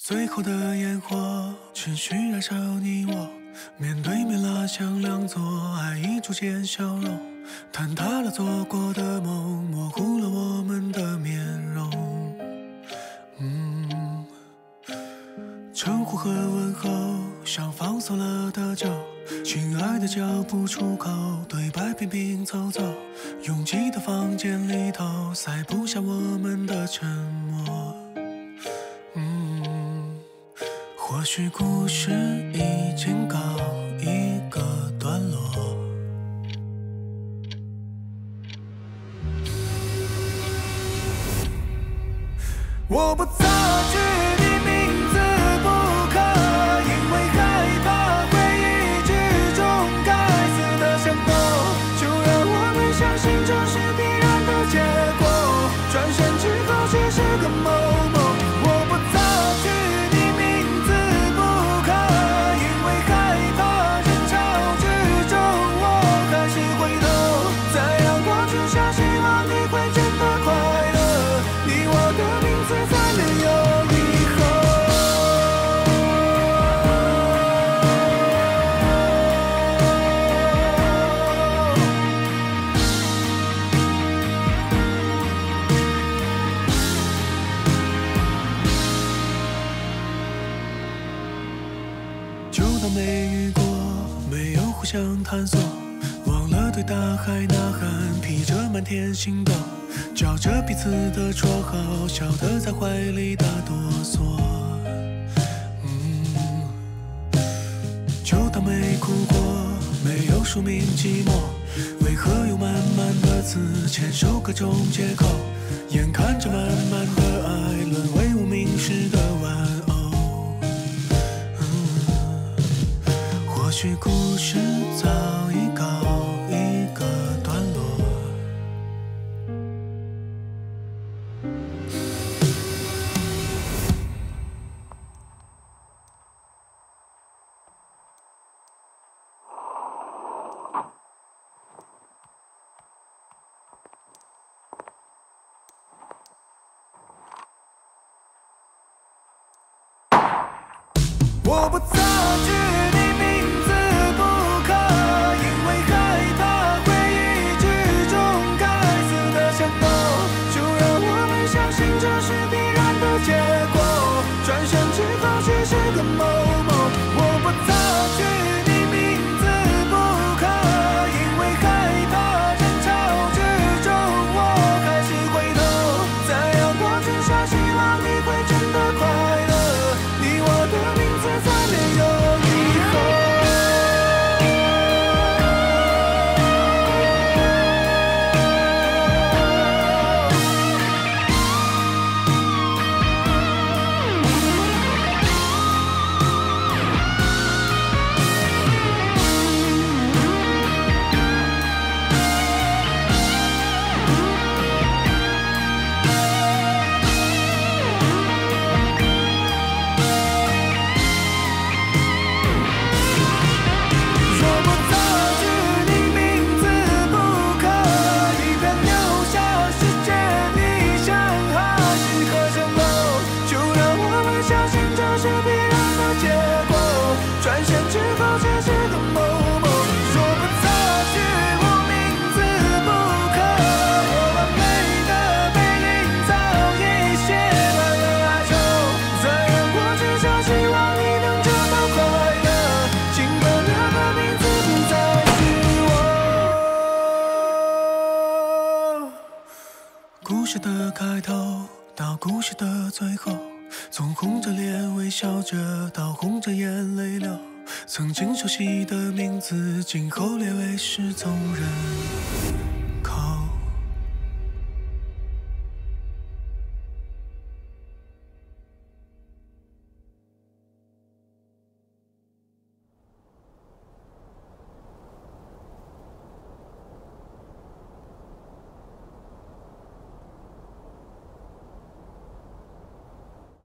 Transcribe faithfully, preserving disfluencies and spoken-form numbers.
最后的烟火持续燃烧你我，面对面拉响两座，爱意逐渐消融，坍塌了做过的梦，模糊了我们的面容。嗯，称呼和问候像放松了的酒，亲爱的叫不出口，对白频频走走，拥挤的房间里头塞不下我们的沉默。嗯，或许故事已经告一个段落。我不擦去你名字不可，因为害怕回忆之中该死的伤口，就让我们相信这是必然的结果，转身之后只是个梦梦。我不擦去你名字不可，因为害怕争吵之中我还是回头，在阳光之下希望你会真的快乐，你我的名字再没有以后。就当没遇过，没有互相探索，忘了对大海呐喊，披着满天星斗，叫着彼此的绰号，笑得在怀里打哆嗦。嗯，就当没哭过，没有署名寂寞，为何有满满的字牵手各种借口，眼看着满满的爱沦为无名氏的玩偶。或许故事早已告一个段落。我不擦去你名字不可，因为害怕回忆之中该死的伤口，就让我们相信这是必然的结果，转身之后只是个梦梦。我不擦去你名字不可，因为害怕争吵之中我还是回头，在阳光之下希望你会真的快乐，你我的名字再没有以后。故事的开头到故事的最后，从红着脸微笑着到红着眼泪流，曾经熟悉的名字，今后列为失踪人。